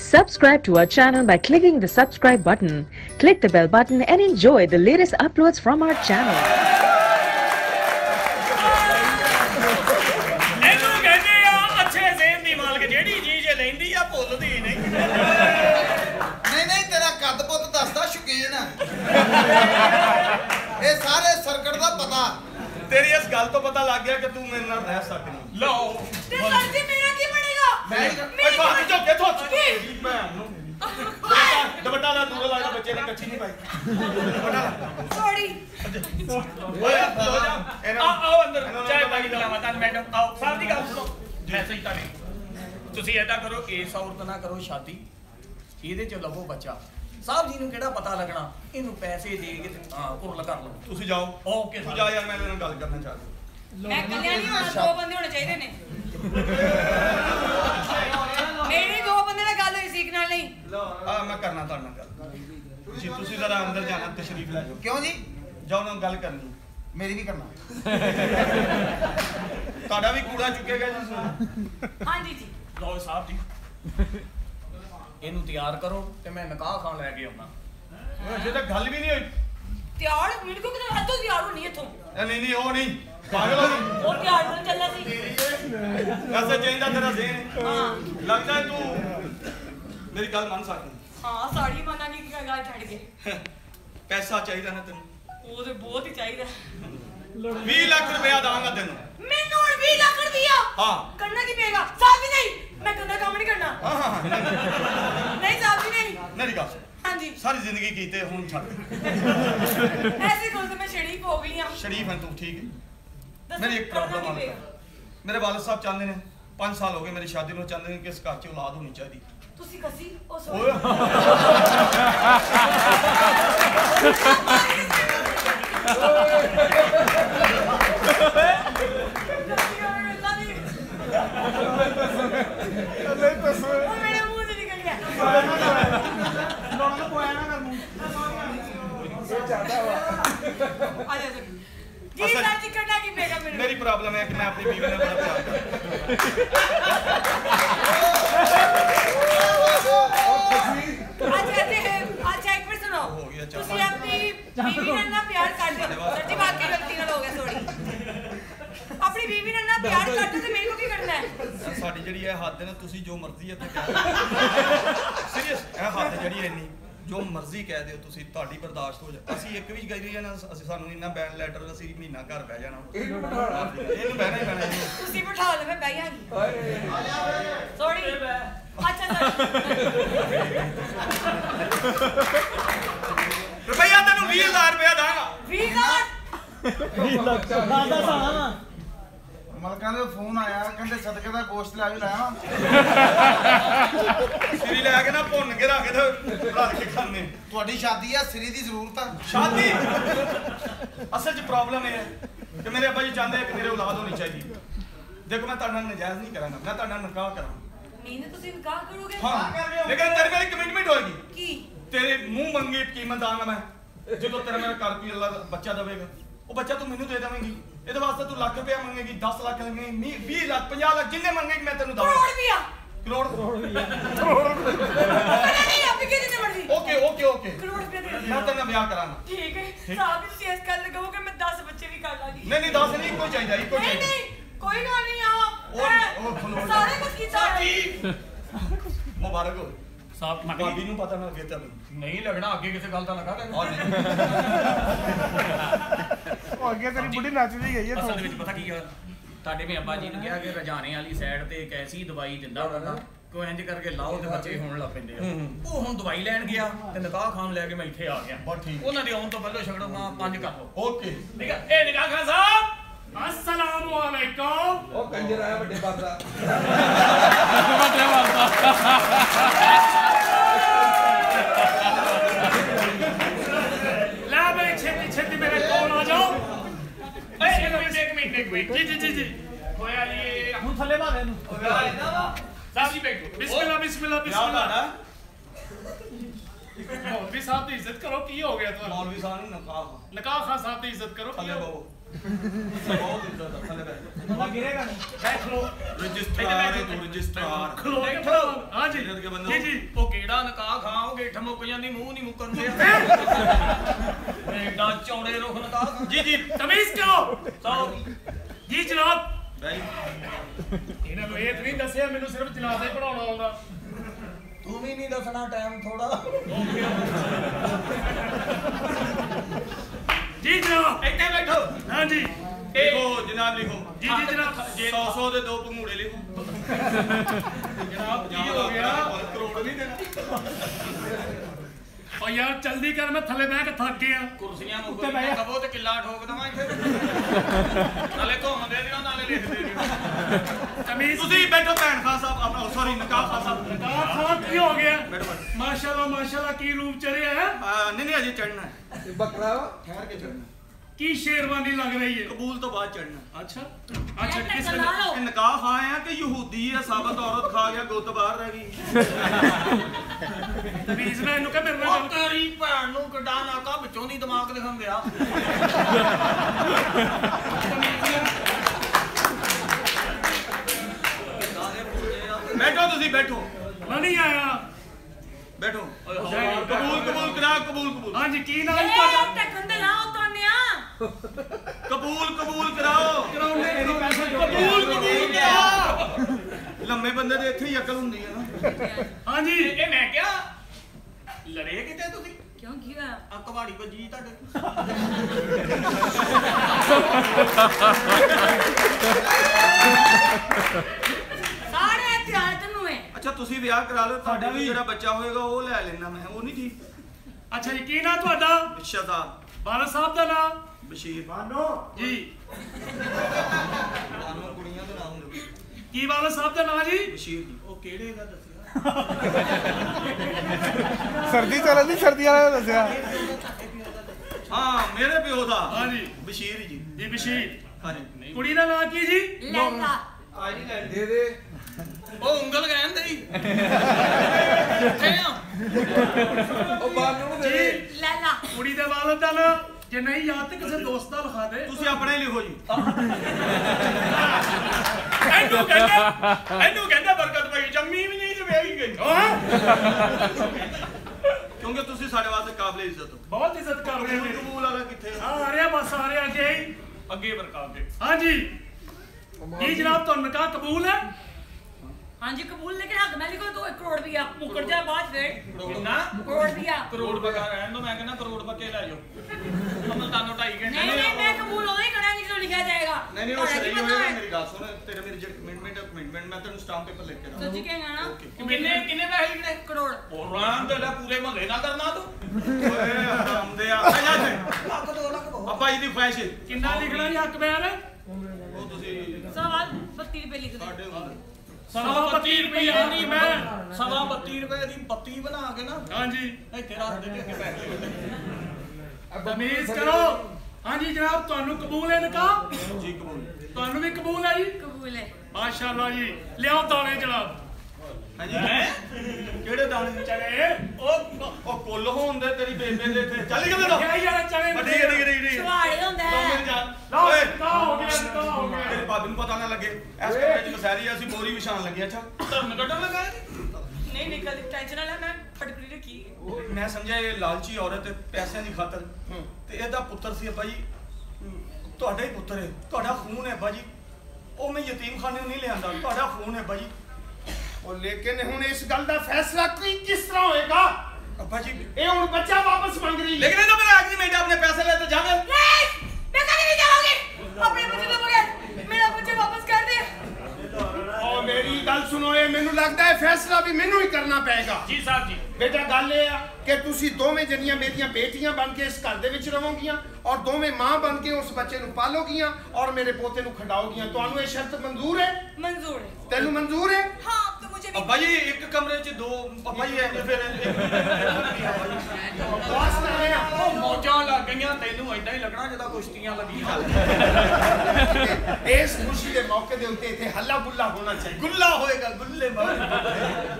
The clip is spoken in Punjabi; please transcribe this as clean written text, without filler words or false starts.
Subscribe to our channel by clicking the subscribe button. Click the bell button and enjoy the latest uploads from our channel. तेरी इस गल तो पता लग गया कि तू मेरे नाल रह सकती लो ते सर जी मेरा की बनेगा मैं बात जो के थो भैन नु दुपट्टा ला दूर ला बच्चे ने कच्ची नहीं पाई दुपट्टा सॉरी ओए लो जा आओ अंदर चाय पानी लावा तान मैडम आओ साहब दी गल सुनो मैं सही तारी ਤੁਸੀਂ ਐਦਾਂ ਕਰੋ ਇਸ ਔਰਤ ਨਾਲ ਕਰੋ ਸ਼ਾਦੀ ਇਹਦੇ ਚ ਲਵੋ ਬੱਚਾ साहब जी केड़ा पता लगना इनू पैसे दे के कुरल कर लो तुसी जाओ ओके तू जा यार मैं तेरे नाल गल करना चाहता मैं कल्याण नहीं होना दो बंदे होने चाहिए ने मेरी दो बंदे नाल गल होई सीख नाल नहीं लो मैं करना ताड़ नाल गल तुसी जरा अंदर जाना तशरीफ ले जाओ क्यों जी जाओ ना गल करनी मेरी भी करना ताड़ा भी कूड़ा चुकेगा जी हां जी जी लो साहब जी ਇਹਨੂੰ ਤਿਆਰ ਕਰੋ ਤੇ ਮੈਂ ਨਿਕਾਹ ਖਾਣ ਲੈ ਕੇ ਆਉਣਾ ਜੇ ਤਾਂ ਗੱਲ ਵੀ ਨਹੀਂ ਹੋਈ ਤਿਆਰ ਮੇਰੇ ਕੋ ਕਿਤੇ ਹੱਥੋਂ ਤਿਆਰ ਹੋਣੀ ਇੱਥੋਂ ਨਹੀਂ ਨਹੀਂ ਉਹ ਨਹੀਂ ਪਾਗਲ ਹੋ ਗਈ ਉਹ ਤਿਆਰ ਹੋਣ ਚੱਲਾ ਸੀ ਐਸਾ ਚਾਹੀਦਾ ਤੇਰਾ ਜ਼ੇਨ ਹਾਂ ਲੱਗਦਾ ਤੂੰ ਮੇਰੀ ਗੱਲ ਮੰਨ ਸਕਦੀ ਹਾਂ ਸਾੜੀ ਮੰਨਾਂਗੀ ਕੀ ਗੱਲ ਛੱਡ ਕੇ ਪੈਸਾ ਚਾਹੀਦਾ ਨਾ ਤੈਨੂੰ ਉਹ ਤੇ ਬਹੁਤ ਹੀ ਚਾਹੀਦਾ 20 ਲੱਖ ਰੁਪਇਆ ਦਾਂਗਾ ਤੈਨੂੰ ਮੈਨੂੰ 20 ਲੱਖ ਰੁਪਇਆ ਹਾਂ ਕਰਨਾ ਕੀ ਪਏਗਾ ਸਾਥ ਵੀ ਨਹੀਂ मैं गंदा काम नहीं करना नहीं साहब जी नहीं मेरी गल हाँ जी सारी जिंदगी कीते हुन छड़ ऐसे कोल से मैं शरीफ हो गई हां शरीफ है तू ठीक है मेरी एक प्रॉब्लम आ मेरे वालिद साहब चाहते हैं 5 साल हो गए मेरी शादी में चाहते हैं कि इस घर च औलाद होनी चाहिए तुसी कसी ओ मेरे मुंह से निकल गया लोना कोया ना कर मुंह ये चाहता हुआ आ जा जी साथी करना की बेगा मेरी प्रॉब्लम है कि मैं अपनी बीवी से बड़ा प्यार करता अच्छा एक मिनट सुनो तुसी अपनी बीवी ने ना प्यार कर दो सर जी वाकई गलती ना हो गया सॉरी अपनी बीवी ने ना प्यार करते तो मेरे को की करना है साडी जड़ी है हद है ना तुसी जो मर्जी है ते कह सीरियस है हद जड़ी है इन्नी जो मर्जी कह दियो तुसी ताड़ी बर्दाश्त हो जा असि एक भी गई है ना असि सानू इन्ना बैन लेटर असि महीना घर बह जाना ਇਹਨੂੰ ਬਹਿਣਾ ਹੀ ਪੈਣਾ ਤੁਸੀਂ ਬਿਠਾ ਲਓ ਮੈਂ ਬਹਿ ਜਾਗੀ ਸੌਰੀ ਅੱਛਾ ਸਰ ਰੁਪਈਆ ਤੈਨੂੰ 20000 ਰੁਪਇਆ ਦਾਂਗਾ 20 ਲੱਖ ਦਾਦਾ ਸਾਲਾ ਮਲਕਾਂ ਦੇ ਫੋਨ ਆਇਆ ਕਹਿੰਦੇ ਸਦਕੇ ਦਾ ਗੋਸ਼ਤ ਲੈ ਵੀ ਲਾਇਆ ਸਿਰੀ ਲੈ ਕੇ ਨਾ ਭੁੰਨ ਕੇ ਰੱਖ ਦੇ ਰੱਖ ਕੇ ਖਾਣੇ ਤੁਹਾਡੀ ਸ਼ਾਦੀ ਆ ਸਿਰੀ ਦੀ ਜ਼ਰੂਰਤ ਆ ਸ਼ਾਦੀ ਅਸਲ 'ਚ ਪ੍ਰੋਬਲਮ ਇਹ ਹੈ ਕਿ ਮੇਰੇ ਅੱਬਾ ਜੀ ਚਾਹੁੰਦੇ ਕਿ ਮੇਰੇ ਔਲਾਦ ਹੋਣੀ ਚਾਹੀਦੀ ਦੇਖੋ ਮੈਂ ਤੁਹਾਡੇ ਨਾਲ ਨਜਾਇਜ਼ ਨਹੀਂ ਕਰਾਂਗਾ ਮੈਂ ਤੁਹਾਡੇ ਨਾਲ ਨਿਕਾਹ ਕਰਾਂਗਾ ਨਹੀਂ ਨਾ ਤੁਸੀਂ ਇਨਕਾਰ ਕਰੋਗੇ ਹਾਂ ਲੇਕਿਨ ਤੇਰੇ ਨਾਲ ਕਮਿਟਮੈਂਟ ਹੋਏਗੀ ਕੀ ਤੇਰੇ ਮੂੰਹ ਮੰਗੀ ਕੀਮਤ ਦਾਂਗਾ ਮੈਂ ਜਦੋਂ ਤੇਰਾ ਮੇਰਾ ਕਰ ਵੀ ਅੱਲਾ ਬੱਚਾ ਦੇਵੇਗਾ ਉਹ ਬੱਚਾ ਤੂੰ ਮੈਨੂੰ ਦੇ ਦੇਵੇਂਗੀ ਇਹਦੇ ਵਾਸਤੇ ਤੂੰ ਲੱਖ ਰੁਪਇਆ ਮੰਗੇਗੀ 10 ਲੱਖ ਮੰਗੇਗੀ 20 ਲੱਖ 50 ਲੱਖ ਜਿੰਨੇ ਮੰਗੇਗੀ ਮੈਂ ਤੈਨੂੰ ਦਵਾਂਗਾ ਕਰੋੜ ਰੁਪਇਆ ਨਹੀਂ ਆਪੀ ਕਿਹਦੇ ਨੇ ਮਰਜ਼ੀ ਓਕੇ ਕਰੋੜ ਰੁਪਇਆ ਦੇ ਮੈਂ ਤੇਰੇ ਨਾਲ ਵਿਆਹ ਕਰਾਂਗਾ ਠੀਕ ਹੈ ਸਾਹਬ ਤੁਸੀਂ ਇਸ ਗੱਲ ਲਗਾਓ ਕਿ ਮੈਂ 10 ਬੱਚੇ ਵੀ ਕਰ ਲਾਂਗੀ ਨਹੀਂ 10 ਨਹੀਂ ਇੱਕੋ ਚਾਹੀਦਾ ਨਹੀਂ ਕੋਈ ਗੱਲ ਨਹੀਂ ਆ ਸਾਰੇ ਕੁਝ ਕੀਤਾ ਮੁਬਾਰਕ ਹੋ साहब भाभी ਨੂੰ ਪਤਾ ਨਾ ਅੱਗੇ ਤੈਨੂੰ नहीं लगना आगे किसी गल का लगा ਉਹ ਅੱਗੇ ਤੇਰੀ ਬੁੱਢੀ ਨੱਚਦੀ ਗਈ ਹੈ ਅਸਲ ਵਿੱਚ ਪਤਾ ਕੀ ਹੈ ਤੁਹਾਡੇ ਮੇ ਅੱਬਾ ਜੀ ਨੇ ਕਿਹਾ ਕਿ ਰਜਾਣੇ ਵਾਲੀ ਸਾਈਡ ਤੇ ਇੱਕ ਐਸੀ ਦਵਾਈ ਦਿੰਦਾ ਹੁੰਦਾ ਕੋਈ ਇੰਜ ਕਰਕੇ ਲਾਓ ਤੇ ਬੱਚੇ ਹੋਣ ਲੱਗ ਪੈਂਦੇ ਆ ਉਹ ਹੁਣ ਦਵਾਈ ਲੈਣ ਗਿਆ ਤੇ ਨਿਕਾਹ ਖਾਨ ਲੈ ਕੇ ਮੈਂ ਇੱਥੇ ਆ ਗਿਆ ਬਹੁਤ ਠੀਕ ਉਹਨਾਂ ਦੇ ਆਉਣ ਤੋਂ ਪਹਿਲਾਂ ਛਕੜੋ ਨਾ 5 ਕਰ ਲਓ ਓਕੇ ਠੀਕ ਹੈ ਇਹ ਨਿਕਾਹ ਖਾਨ ਸਾਹਿਬ अस्सलाम वालेकुम ਉਹ ਕੰਜਰ ਆਇਆ ਵੱਡੇ ਬਾਬਾ ਵੱਡੇ ਬਾਬਾ ला मेरे छेती छेती मेरे कॉल आ जाओ एक मिनट जी कोया ये ਹੁਣ ਥੱਲੇ ਭਾਵੇਂ ਨੂੰ साहब जी बैठो बिस्मिल्लाह मौलवी साहब की इज्जत करो की हो गया तो मौलवी साहब ने नकाह नकाह खान साहब की इज्जत करो थल्ले बाबू ਬਹੁਤ ਇੱਜ਼ਤ ਆ ਥੱਲੇ ਬੈਠ ਗਿਰੇਗਾ ਨਹੀਂ ਬੈਠ ਲੋ ਰਜਿਸਟਰਾਰ ਹੈ ਤੂੰ ਰਜਿਸਟਰਾਰ ਖਲੋ ਬੈਠੋ ਹਾਂ ਜੀ ਜੀ ਜੀ ਉਹ ਕਿਹੜਾ ਨਕਾਹ ਖਾਓਗੇ ਠ ਮੁੱਕ ਜਾਂਦੀ ਮੂੰਹ ਨਹੀਂ ਮੁੱਕਣ ਦੇ ਐਡਾ ਚੌੜੇ ਰੁਖ ਨਕਾਹ ਜੀ ਜੀ ਤਮੀਜ਼ ਕਰੋ ਜੀ ਜਨਾਬ ਇਹਨਾਂ ਨੂੰ ਇਹ ਨਹੀਂ ਦੱਸਿਆ ਮੈਨੂੰ ਸਿਰਫ ਜਨਾਜ਼ੇ ਪੜਾਉਣਾ ਆਉਂਦਾ ਤੂੰ ਵੀ ਨਹੀਂ ਦੱਸਣਾ ਟਾਈਮ ਥੋੜਾ ਜੀ ਜਨਾਬ ਇੱਥੇ ਬੈਠੋ ਹਾਂ ਜੀ ਲਿਖੋ ਜਨਾਬ ਲਿਖੋ ਜੀ ਜੀ ਜਨਾਬ 100 ਦੇ 2 ਭੰਗੂੜੇ ਲਿਖੋ ਜਨਾਬ ਕੀ ਹੋ ਗਿਆ ਕਰੋੜ ਨਹੀਂ ਦੇਣਾ ਓ ਯਾਰ ਜਲਦੀ ਕਰ ਮੈਂ ਥੱਲੇ ਬਹਿ ਕੇ ਥੱਕ ਗਿਆ ਕੁਰਸੀਆਂ ਮੁੱਕ ਗਈਆਂ ਕਬੋ ਤੇ ਕਿੱਲਾ ਠੋਕ ਦਵਾਂ ਇੱਥੇ ਨਾਲੇ ਘੁੰਮਦੇ ਦਿਓ ਨਾਲੇ ਲਿਖਦੇ ਦਿਓ ਤਮੀਜ਼ ਤੁਸੀਂ ਬੈਠੋ ਭੈਣ ਖਾਨ ਸਾਹਿਬ ਆਪਣਾ ਸੌਰੀ ਨਕਾਬ ਸਾਹਿਬ ਨਕਾਬ ਖਾਨ ਕੀ ਹੋ ਗਿਆ ਮਾਸ਼ਾਅੱਲਾ ਕੀ ਰੂਪ ਚੜਿਆ ਹੈ ਨਹੀਂ ਅਜੇ ਚੜਨਾ ਹੈ ਬੱਕਰਾ ਠਹਿਰ ਕੇ ਚੜਨਾ ਕੀ ਸ਼ੇਰਵਾਨੀ ਲੱਗ ਰਹੀ ਹੈ ਕਬੂਲ ਤੋਂ ਬਾਅਦ ਚੜਨਾ ਅੱਛਾ ਕਿਸ ਇਹ ਨਕਾਹ ਖਾਂ ਆ ਕਿ ਯਹੂਦੀ ਆ ਸਾਬਤ ਔਰਤ ਖਾ ਗਿਆ ਗੁੱਤ ਬਾਹਰ ਰਹਿ ਗਈ ਤਮੀਜ਼ ਨਾਲ ਇਹਨੂੰ ਕਹ ਮੇਰੇ ਨਾਲ ਗੱਲ ਤੇਰੀ ਭੈਣ ਨੂੰ ਕਿੱਡਾ ਨਾਕਾ ਵਿੱਚੋਂ ਦੀ ਦਿਮਾਗ ਦਿਖਾਉਂ ਗਿਆ ਬੈਠੋ ਤੁਸੀਂ ਬੈਠੋ ਮੈਂ ਨਹੀਂ ਆਇਆ ਬੈਠੋ ਕਬੂਲ ਹਾਂਜੀ ਕੀ ਨਾਮ ਇਹ ਤੁਹਾਡਾ ਟੱਕਣ ਦੇ ਲਾਓ ਤੋਨਿਆ ਕਬੂਲ ਕਰਾਓ ਕਬੂਲ ਕਿਆ ਲੰਮੇ ਬੰਦੇ ਦੇ ਇੱਥੇ ਹੀ ਅਕਲ ਹੁੰਦੀ ਹੈ ਨਾ ਹਾਂਜੀ ਇਹ ਮੈਂ ਕਿਹਾ ਲੜੇ ਕਿਤੇ ਤੁਸੀਂ ਕਿਉਂ ਕੀ ਹੋਇਆ ਆ ਕਵਾੜੀ ਵੱਜੀ ਤੁਹਾਡੇ ਸਾਰੇ ਧਿਆਨ ਤੈਨੂੰ ਹੈ ਅੱਛਾ ਤੁਸੀਂ ਵਿਆਹ ਕਰਾ ਲਓ ਤੁਹਾਡਾ ਵੀ ਜਿਹੜਾ ਬੱਚਾ ਹੋਏਗਾ ਉਹ ਲੈ ਲੈਣਾ ਮੈਂ ਉਹ ਨਹੀਂ ਠੀਕ ਅੱਛਾ ਜੀ ਕੀ ਨਾਮ ਤੁਹਾਡਾ ਸ਼ਹਜ਼ਾਦ ਬਾਲਾ ਸਾਹਿਬ ਦਾ ਨਾਮ ਬਸ਼ੀਰ ਜੀ ਕੁੜੀਆਂ ਦੇ ਨਾਮ ਹੁੰਦੇ ਕੀ ਬਾਲਾ ਸਾਹਿਬ ਦਾ ਨਾਮ ਜੀ ਬਸ਼ੀਰ ਜੀ ਉਹ ਕਿਹੜੇ ਦਾ ਦੱਸਿਆ ਸਰਦੀ ਚੱਲਦੀ ਸਰਦੀਆਂ ਵਾਲਾ ਦੱਸਿਆ ਹਾਂ ਮੇਰੇ ਪਿਓ ਦਾ ਹਾਂਜੀ ਬਸ਼ੀਰ ਜੀ ਜੀ ਬਸ਼ੀਰ ਹਾਂਜੀ ਕੁੜੀ ਦਾ ਨਾਮ ਕੀ ਜੀ ਲੈਲਾ ਦੇ ਦੇ ਉਹ ਉਂਗਲ ਕਹਿੰਦੇ ਹੀ ਕਿੱਥੇ ਆ ਉਹ ਬਾਨੂ ਨੂੰ ਦੇ ਜੀ ਦੇ ਲੈਲਾ ਕੁੜੀ ਦੇ ਵਾਲਦ ਦਾ ਨਾਮ ਜੇ ਨਹੀਂ ਯਾਦ ਤੇ ਕਿਸੇ ਦੋਸਤ ਦਾ ਲਿਖਾ ਦੇ ਤੁਸੀਂ ਆਪਣੇ ਲਿਖੋ ਜੀ ਇਹਨੂੰ ਕਹਿੰਦਾ ਬਰਕਤ ਭਾਈ ਜੰਮੀ ਵੀ ਨਹੀਂ ਜਵੇਗੀ ਗਈ ਕਿਉਂਕਿ ਤੁਸੀਂ ਸਾਡੇ ਵਾਸਤੇ ਕਾਬਲੇ ਇੱਜ਼ਤ ਹੋ ਬਹੁਤ ਇੱਜ਼ਤ ਕਰ ਰਹੇ ਨੇ ਕਬੂਲ ਵਾਲਾ ਕਿੱਥੇ ਆ ਰਿਹਾ ਬਸ ਆ ਰਿਹਾ ਅੱਗੇ ਹੀ ਅੱਗੇ ਬਰਕਤ ਦੇ ਹਾਂਜੀ ਜੀ ਜਨਾਬ ਤੁਹਾਨੂੰ ਨਿਕਾਹ ਕਬੂਲ ਹੈ ਹਾਂਜੀ ਕਬੂਲ ਲੇਕਿਨ ਹੱਕ ਨਾਲ ਲਿਖੋ 2 ਕਰੋੜ ਰੁਪਇਆ ਮੁੱਕਰ ਜਾ ਬਾਅਦ ਫੇਰ ਕਿੰਨਾ ਕਰੋੜ ਰੁਪਇਆ ਕਰੋੜ ਬਗਾ ਰਹਿਣ ਦੋ ਮੈਂ ਕਹਿੰਦਾ ਕਰੋੜ ਬੱਕੇ ਲੈ ਜਾਓ ਅਮਲ ਤੁਹਾਨੂੰ 2.5 ਘੰਟੇ ਨਹੀਂ ਮੈਂ ਕਬੂਲ ਉਦੋਂ ਹੀ ਕਰਾਂਗੀ ਜਦੋਂ ਲਿਖਿਆ ਜਾਏਗਾ ਨਹੀਂ ਉਹ ਸਹੀ ਹੋਏਗਾ ਮੇਰੀ ਗੱਲ ਸੁਣ ਤੇਰੇ ਮੇਰੀ ਜਿਹੜੀ ਕਮਿਟਮੈਂਟ ਮੈਂ ਤੈਨੂੰ ਸਟਾਂਪ ਪੇਪਰ ਲਿਖ ਕੇ ਦਊਂਗਾ ਸੱਚੀ ਕਹੇਗਾ ਨਾ ਕਿੰਨੇ ਪੈਸੇ ਲਿਖਣੇ ਕਰੋੜ ਉਹ ਰਾਂ ਤੇ ਲੈ ਪੂਰੇ ਮਹੱਲੇ ਦਾ ਕਰਨਾ ਤੂੰ ਓਏ ਹਰਾਮਦੇ ਆ ਆ ਜਾ ਲੱਖ 2 ਲੱਖ ਬਹੁਤ ਅੱਬਾ ਜੀ ਦੀ ਖੁਆਇਸ਼ ਹੈ ਕਿੰਨਾ ਲਿਖਣਾ ਜੀ ਹੱਕ ਬਿਆਨ ਉਹ ਤੁਸੀਂ ਸਵਾਲ 32 ਰੁਪਏ ਲਿਖ ਦੇ ਸਾਡੇ ਹੁੰਦੇ ਸਵਾ 32 ਰੁਪਏ ਨਹੀਂ ਮੈਂ ਸਵਾ 32 ਰੁਪਏ ਦੀ ਬੱਤੀ ਬਣਾ ਕੇ ਨਾ ਹਾਂਜੀ ਇੱਥੇ ਰੱਖ ਦੇ ਤੇ ਅੱਗੇ ਪੈਸੇ ਤਮੀਜ਼ ਕਰੋ ਹਾਂਜੀ ਜਨਾਬ ਤੁਹਾਨੂੰ ਕਬੂਲ ਹੈ ਨਿਕਾਹ ਜੀ ਕਬੂਲ ਤੁਹਾਨੂੰ ਵੀ ਕਬੂਲ ਹੈ ਜੀ ਕਬੂਲ ਹੈ ਮਾਸ਼ਾਅੱਲਾ ਜੀ ਲਿਆਓ ਦਾਣੇ ਜਨਾਬ ਹਾਂਜੀ ਕਿਹੜੇ ਦਾਣੇ ਚਲੇ ਉਹ ਕੁੱਲ ਹੋਣਦੇ ਤੇਰੀ ਬੇਬੇ ਦੇ ਇੱਥੇ ਚੱਲ ਕਿਵੇਂ ਦਾ ਕਿਆ ਯਾਰ ਚਲੇ ਠੀਕ ਛੁਹਾੜੇ ਹੁੰਦਾ ਹੈ ਓਏ ਨਿਕਾਹ ਹੋ ਗਿਆ ਨਿਕਾਹ ਹੋ ਗਿਆ ਤੇਰੇ ਭਾਬੀ ਨੂੰ ਪਤਾ ਨਾ ਲੱਗੇ ਇਸ ਕਮਰੇ 'ਚ ਮਸੈਰੀ ਅਸੀਂ ਬੋਰੀ ਵਿਛਾਣ ਲੱਗੇ ਅੱਛਾ ਧਰਨ ਕੱਢਣ ਲੱਗਾ ਨਹੀਂ ਨਿਕਲ ਟੈਨਸ਼ਨ ਨਾ ਲੈ ਮੈਂ ਫਟਕੜੀ ਰੱਖੀ ਮੈਂ ਸਮਝਿਆ ਇਹ ਲਾਲਚੀ ਔਰਤ ਹੈ ਪੈਸਿਆਂ ਦੀ ਖਾਤਰ ਤੇ ਇਹਦਾ ਪੁੱਤਰ ਸੀ ਅੱਬਾ ਜੀ ਤੁਹਾਡਾ ਹੀ ਪੁੱਤਰ ਹੈ ਤੁਹਾਡਾ ਖੂਨ ਹੈ ਅੱਬਾ ਜੀ ਉਹ ਮੈਂ ਯਤੀਮਖਾਨੇ ਨਹੀਂ ਲਿਆਂਦਾ ਤੁਹਾਡਾ ਖੂਨ ਹੈ ਅੱਬਾ ਜੀ ਉਹ ਲੇਕਿਨ ਹੁਣ ਇਸ ਗੱਲ ਦਾ ਫੈਸਲਾ ਕਿਸ ਤਰ੍ਹਾਂ ਹੋਏਗਾ ਅੱਬਾ ਜੀ ਇਹ ਹੁਣ ਬੱਚਾ ਵਾਪਸ ਮੰਗ ਰਹੀ ਹੈ ਲੇਕਿਨ ਇਹ ਤਾਂ ਮੇਰਾ ਐਗਰੀਮੈਂਟ ਆਪਣੇ ਪੈਸੇ ਲੈ ਤੇ ਜਾਵੇ ਨਹੀਂ ਮੈਂ ਕਦੇ ਨਹੀਂ ਜਾਵਾਂਗੀ ਆਪਣੇ ਬੱਚੇ ਤੋਂ ਬਗੈਰ ਮੇਰਾ ਬੱਚਾ ਵਾਪਸ ਕਰ ਦੇ ਉਹ ਮੇਰੀ ਗੱਲ ਸੁਣੋ ਇਹ ਮੈਨੂੰ ਲੱਗਦਾ ਹੈ ਫੈਸਲਾ ਵੀ ਮੈਨੂੰ ਹੀ ਕਰਨਾ ਪਏਗਾ ਜੀ ਸਾਹਿਬ ਜੀ ਬੇਟਾ ਗੱਲ ਇਹ ਆ ਕਿ ਤੁਸੀਂ ਦੋਵੇਂ ਜਣੀਆਂ ਮੇਰੀਆਂ ਬੇਟੀਆਂ ਬਣ ਕੇ ਇਸ ਘਰ ਦੇ ਵਿੱਚ ਰਹੋਗੀਆਂ ਔਰ ਦੋਵੇਂ ਮਾਂ ਬਣ ਕੇ ਉਸ ਬੱਚੇ ਨੂੰ ਪਾਲੋਗੀਆਂ ਔਰ ਮੇਰੇ ਪੋਤੇ ਨੂੰ ਖਿਡਾਓਗੀਆਂ ਤੁਹਾਨੂੰ ਇਹ ਸ਼ਰਤ ਮਨਜ਼ੂਰ ਹੈ मंजूर है ਤੈਨੂੰ ਮਨਜ਼ੂਰ ਹੈ हाँ तो मुझे भी ਅੱਬਾ ਜੀ ਇੱਕ ਕਮਰੇ 'ਚ ਦੋ ਅੱਬਾ ਜੀ ਐਵੇਂ ਫਿਰ ਬਸ ਕਰ ਰਹੇ ਆ ਉਹ ਮੌਜਾਂ ਲੱਗ ਗਈਆਂ ਤੈਨੂੰ ਐਦਾਂ ਹੀ ਲੱਗਣਾ ਜਿੱਦਾਂ ਕੁਸ਼ਤੀਆਂ ਲੱਗੀਆਂ ਇਸ ਖੁਸ਼ੀ ਦੇ ਮੌਕੇ ਦੇ ਉੱਤੇ ਇੱਥੇ ਹੱਲਾ ਗੁੱਲਾ ਹੋਣਾ ਚਾਹੀਦਾ ਗੁੱਲਾ ਹੋਏਗਾ ਗੁੱਲੇ ਮਾਰ